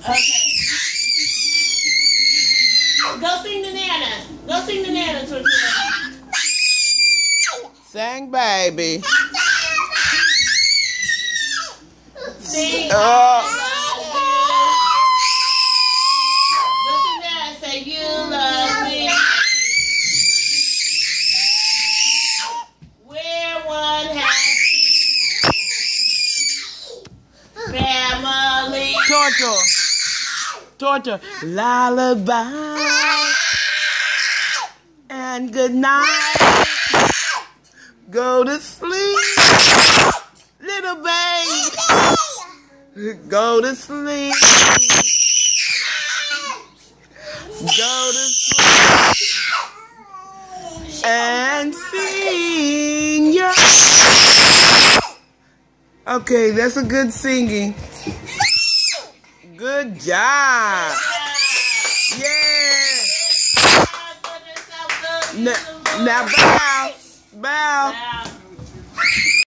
Okay. Go sing the Nana. Go sing the Nana, Tortilla. Sing, baby. Sing. Oh. Go sing that. Say you love me. We're one happy family. Torta. Lullaby. And good night. Go to sleep. Little baby. Go to sleep. Go to sleep. And sing your... Okay, that's a good singing. Good job. Yeah. Now bow. Bow.